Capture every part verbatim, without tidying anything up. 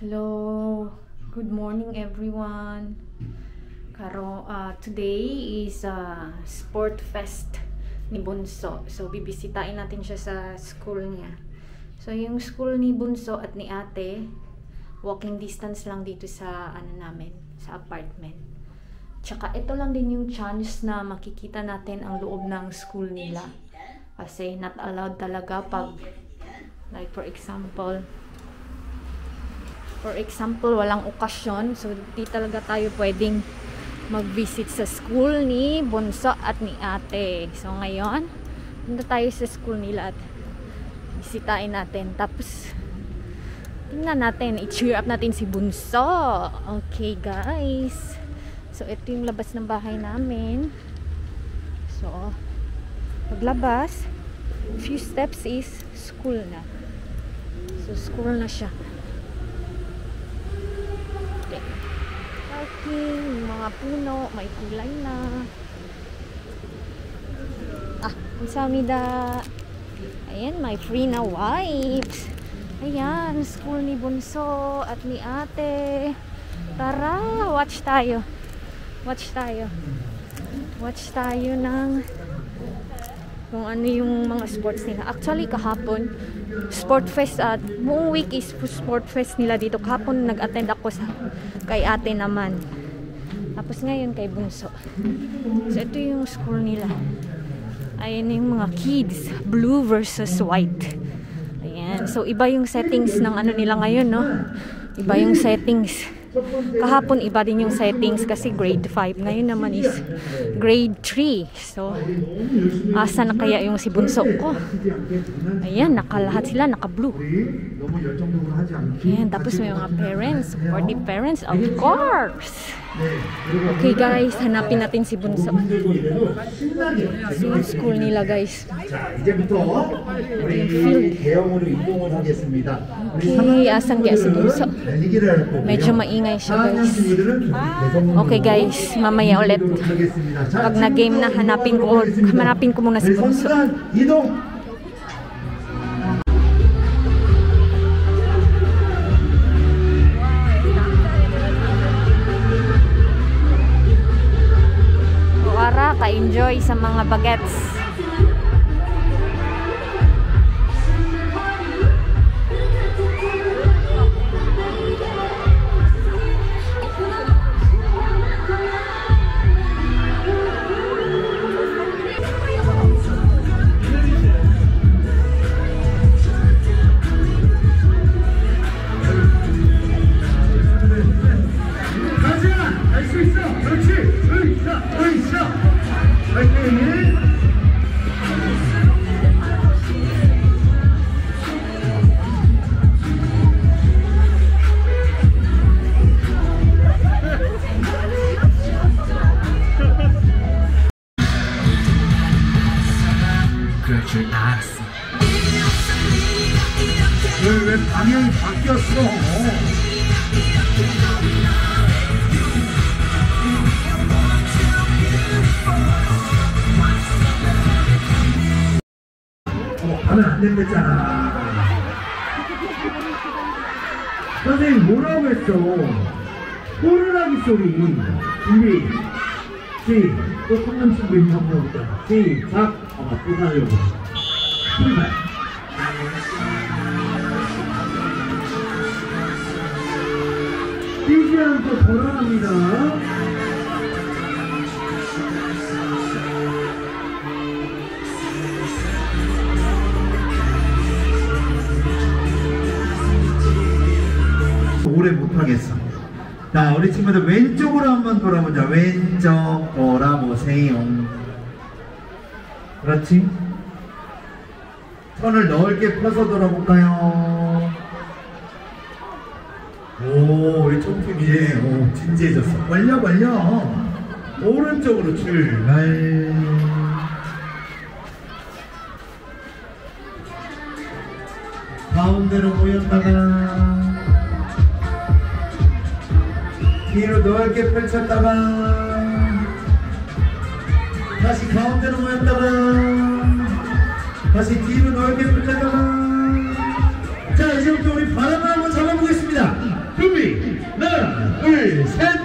Hello, good morning everyone. Karo, uh, today is uh, sport fest ni Bunso. So bibisitahin natin siya sa school niya. So yung school ni Bunso at ni Ate, walking distance lang dito sa ano namin, sa apartment. Tsaka ito lang din yung chance na makikita natin ang loob ng school nila. Kasi not allowed talaga pag, like for example, For example, walang okasyon. So, di talaga tayo pwedeng mag-visit sa school ni Bunso at ni Ate. So, ngayon, punta tayo sa school nila at bisitahin natin. Tapos, tingnan natin. I-cheer up natin si Bunso. Okay, guys. So, ito yung labas ng bahay namin. So, paglabas, few steps is school na. So, school na siya. Parking, mga puno, may kulay na. Ah, kamsahamnida. Ayan, may free na wipes. Ayan, school ni Bunso at ni Ate. Tara, watch tayo. Watch tayo. Watch tayo ng kung ano yung mga sports nila. Actually, kahapon, sport fest at uh, buong week is sport fest nila dito. Kahapon, nag-attend ako sa kay Ate naman. Tapos ngayon kay Bunso. So, ito yung school nila. Ayan yung mga kids. Blue versus white. Ayan. So, iba yung settings ng ano nila ngayon, no? Iba yung settings. Kahapon, iba din yung settings kasi grade five. Ngayon naman is grade three. So, asa na kaya yung si Bunso ko? Ayan, nakalahat sila, naka-blue. Ayan, tapos may mga parents, supportive parents, of course. Okay guys, hanapin natin si Bunso. So, yung school nila guys. Okay, asan kaya si Bunso? Medyo maingay siya guys. Okay guys, mamaya ulit. Pag na-game na, hanapin ko, hanapin ko muna si Bunso. Para ka-enjoy sa mga bagets. 왜, 왜 방향이 바뀌었어? 어, 가면 안 된댔잖아. 선생님 뭐라고 했어? 호루라기 소리. 준비. 시. 또 콩남 친구 있는 한번 해보자. 시작. 어, 또 가려고. 출발. 뛰지 않고 돌아갑니다. 오래 못하겠어. 자, 우리 친구들 왼쪽으로 한번 돌아보자. 왼쪽 돌아보세요. 그렇지? 손을 넓게 펴서 돌아볼까요? 오, 우리 총팀 이제 오, 진지해졌어. 벌려 벌려. 오른쪽으로 출발. 가운데로 모였다가 뒤로 넓게 펼쳤다가 다시 가운데로 모였다가 다시 뒤로 넓게 펼쳤다가 자, 이제부터 우리 바람을 한번 잡아보겠습니다. 준비, 하나, 둘, 셋.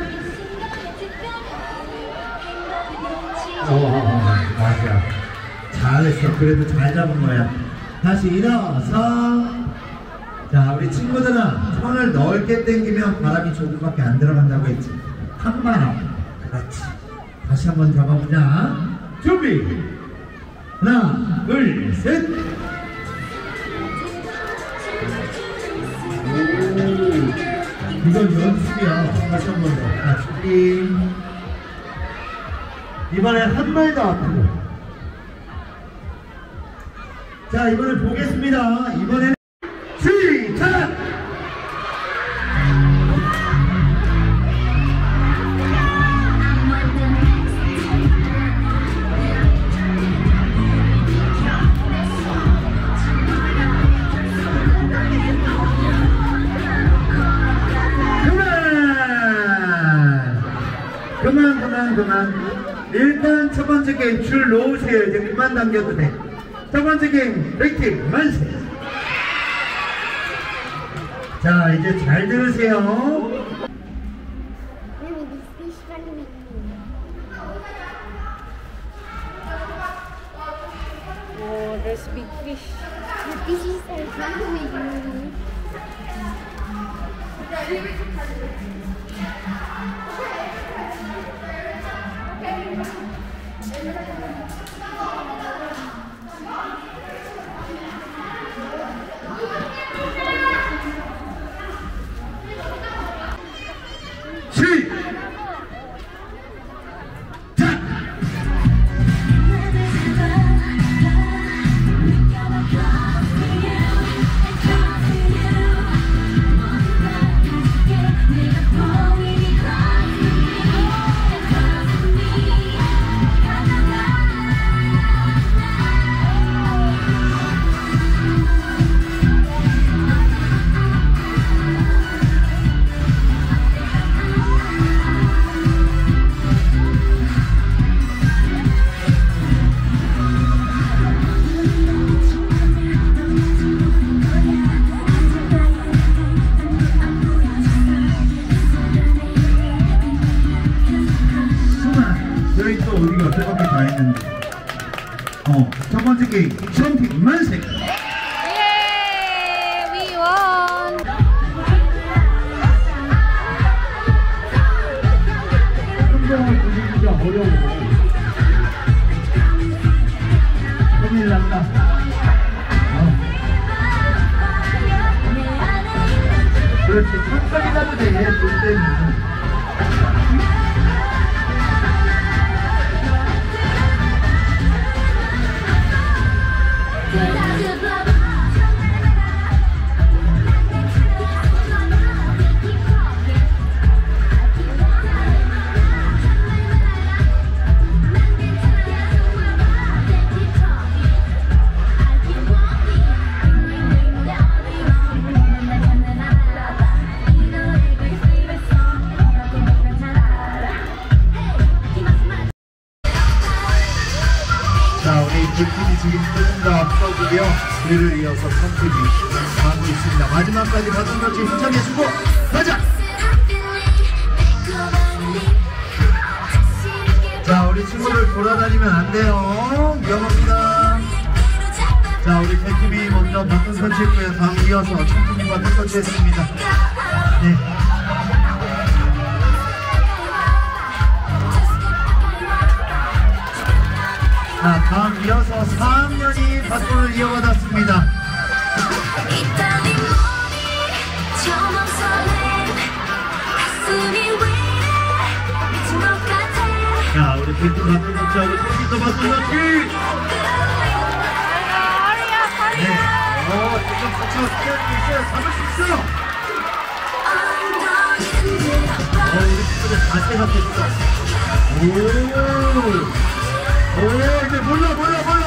어, 맞아. 잘했어. 그래도 잘 잡은 거야. 다시 일어서. 자, 우리 친구들아, 손을 넓게 당기면 바람이 조금밖에 안 들어간다고 했지. 한 바람. 그렇지. 다시 한번 잡아보자. 준비. 하나, 둘, 셋. 오, 이건 연습이야. 다시 한 번 더. 자, 준비. 이번엔 한 발 더 앞으로. 자, 이번엔 보겠습니다. 이번에는 시작! 그만 그만 그만. 일단 첫 번째 게임 줄 놓으세요. 이제 그만 당겨도 돼. 첫 번째 게임 렉틱 만세. 자, 이제 잘 들으세요. Oh, there's big fish. The fishes are running with me. 저희 또 우리가 세 바퀴 다 했는데. 어, 첫 번째 게임 점핑 만세. 예, we won. 운동을 부르기가 어려워. 큰일 났다. 어. 그렇지, 천천히 가도 돼. 돈 때문에. 불팀이 지금 조금 더 앞서고요. 그를 이어서 선팀이 가고 있습니다. 마지막까지 바톤 터치 힘차게주고 가자! 자, 우리 친구들 돌아다니면 안 돼요. 위험합니다. 자, 우리 대팀이 먼저 바톤 터치했고요. 다음 이어서 청팀이 바톤 터치했습니다. 네. 자, 다음 이어서 사 학년이 바톤을 이어받았습니다. 자, 우리 빅팀 바톤 터치하고 빅팀도 바톤 터치! 네. 어, 지금 같이 스케일이 있어요. 잡을 수 있어요! 어, 우리 친구들 다 생각했어. 오! 오, 이제 몰라, 몰라, 몰라!